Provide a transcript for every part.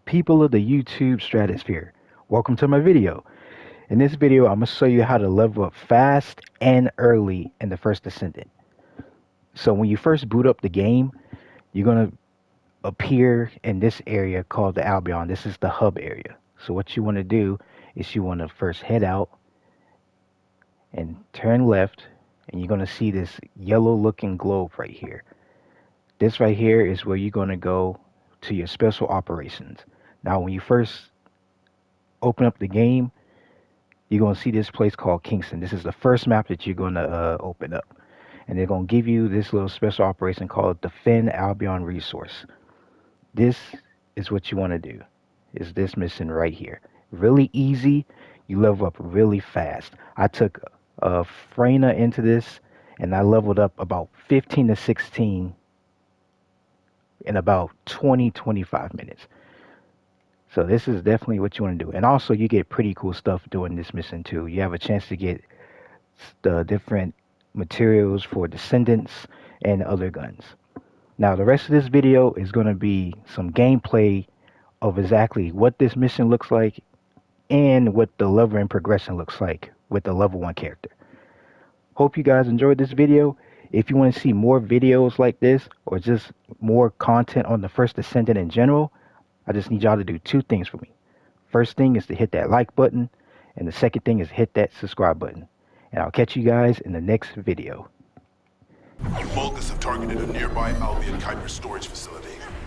people of the YouTube stratosphere? Welcome to my video. In this video, I'm going to show you how to level up fast and early in the First Descendant. So when you first boot up the game, you're going to appear in this area called the Albion. This is the hub area. So what you want to do is you want to first head out and turn left, and you're going to see this yellow looking globe right here. This right here is where you're going to go to your special operations. Now when you first open up the game, you're going to see this place called Kingston. This is the first map that you're going to open up, and they're going to give you this little special operation called Defend Albion Resource. This is what you want to do, is this mission right here. Really easy. You level up really fast. I took Freyna into this, and I leveled up about 15 to 16 in about 20-25 minutes. So this is definitely what you want to do. And also you get pretty cool stuff doing this mission too. You have a chance to get the different materials for Descendants and other guns. Now the rest of this video is going to be some gameplay of exactly what this mission looks like and what the leveling progression looks like with the level 1 character. Hope you guys enjoyed this video. If you want to see more videos like this, or just more content on the First Descendant in general, I just need y'all to do two things for me. First thing is to hit that like button, and the second thing is hit that subscribe button. And I'll catch you guys in the next video. Vulgus have targeted a nearby Albion Kuiper storage facility.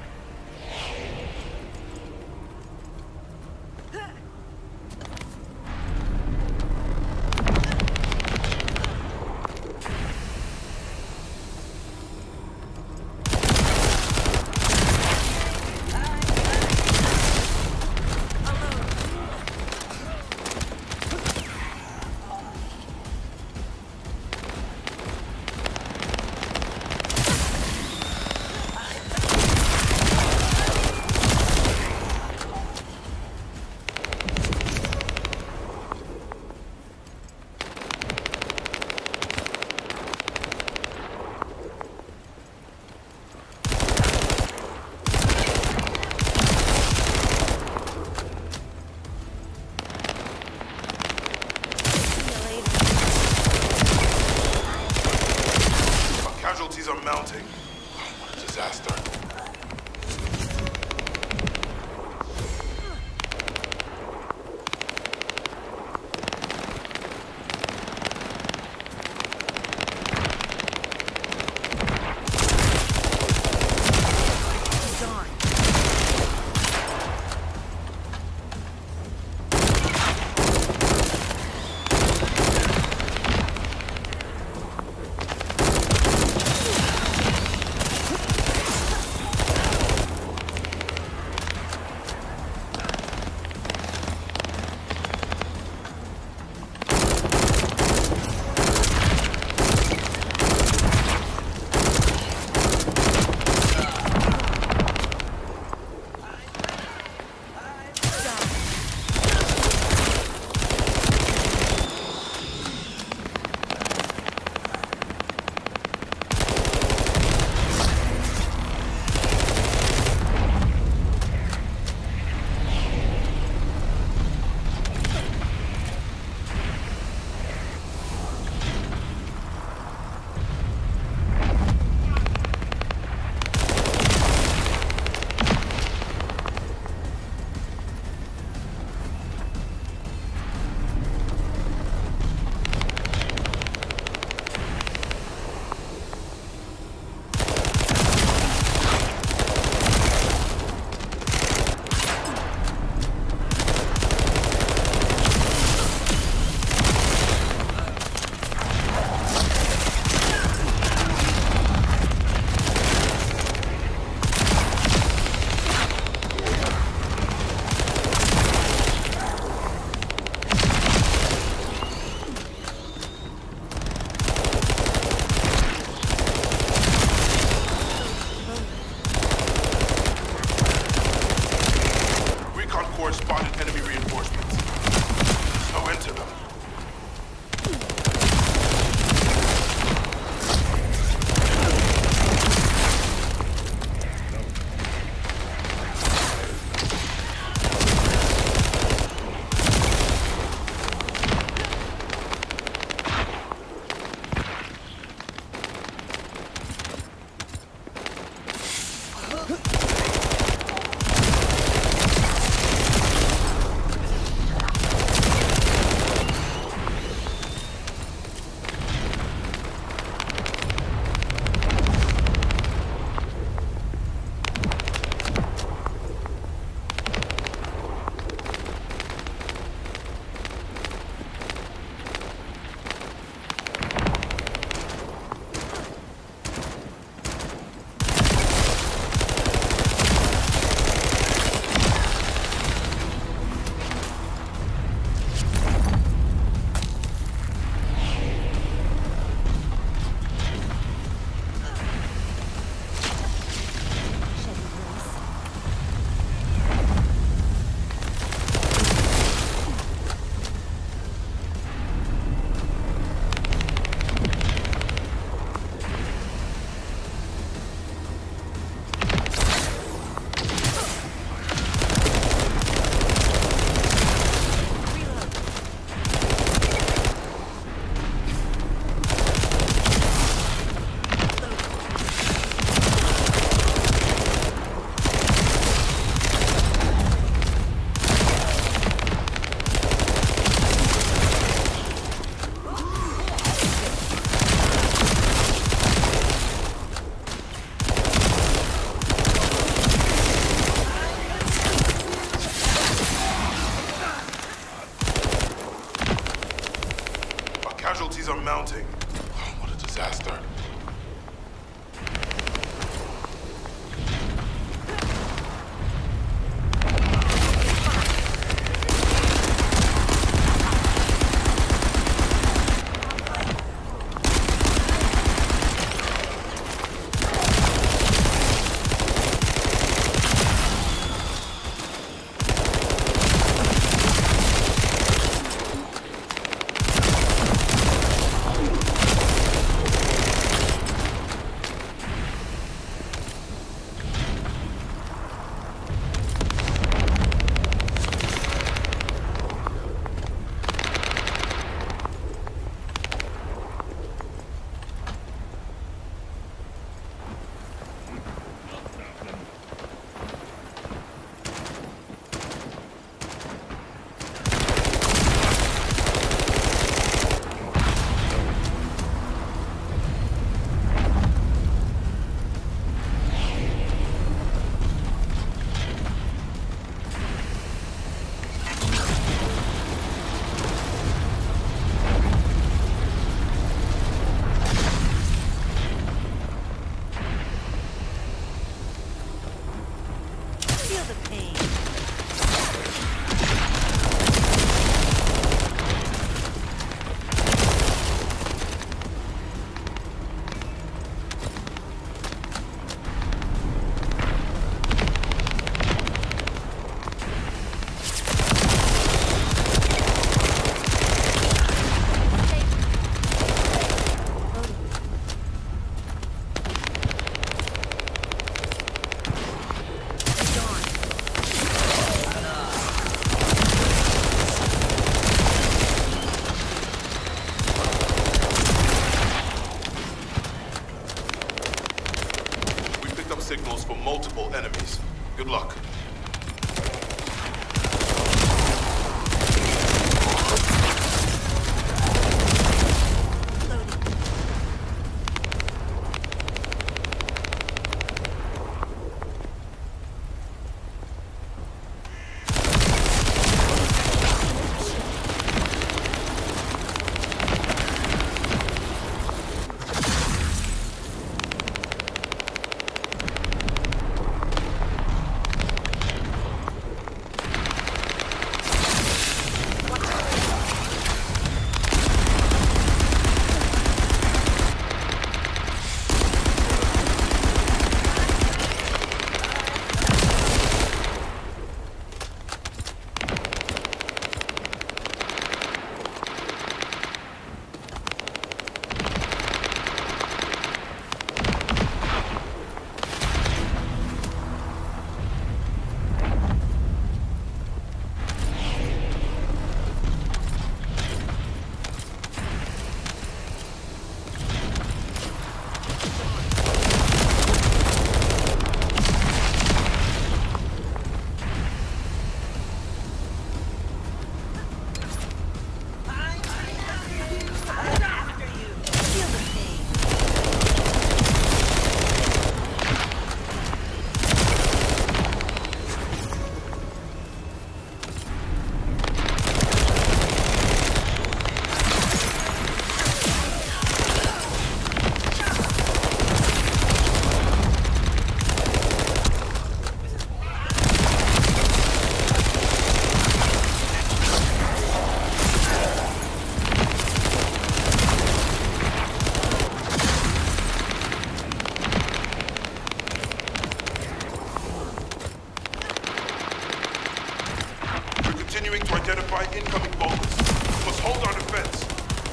Casualties are mounting. What a disaster. signals for multiple enemies. Good luck. Continuing to identify incoming bombers. We must hold our defense.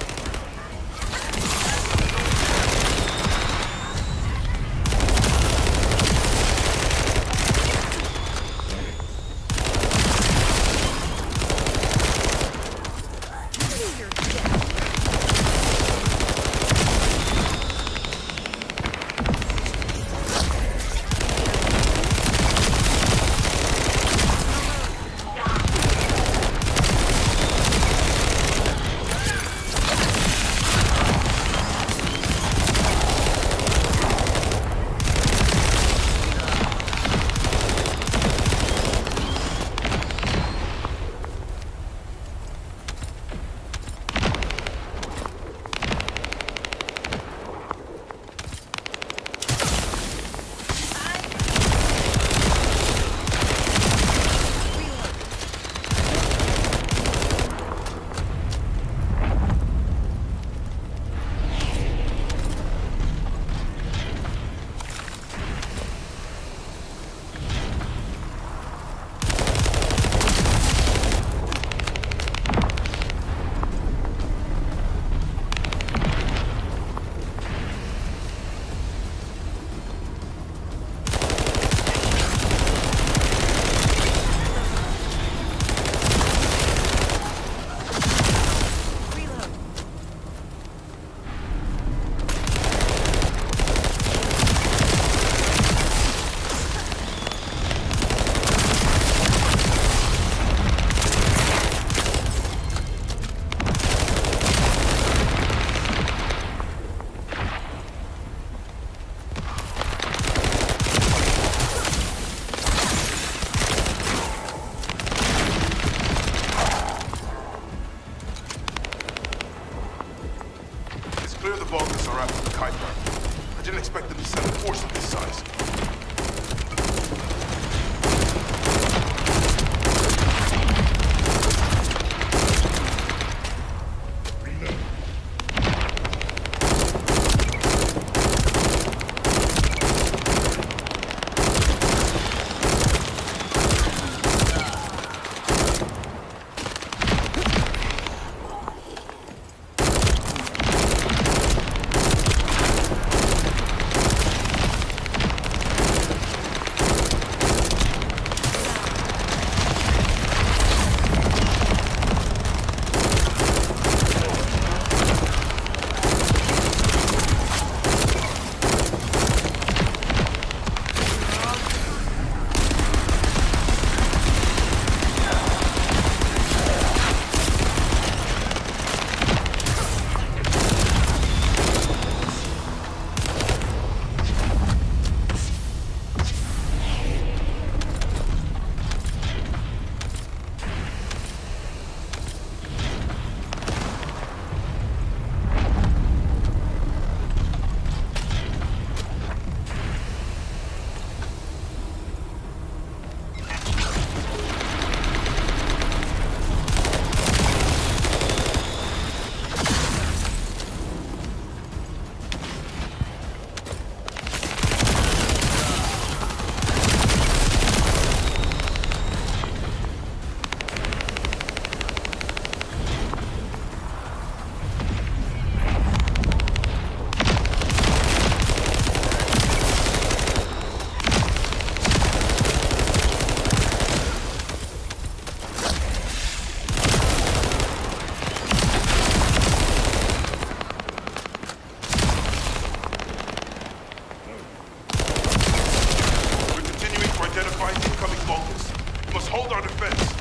Clear the Vulcans are after the Kuiper. I didn't expect them to send a force of this size. incoming Vulcans. We must hold our defense.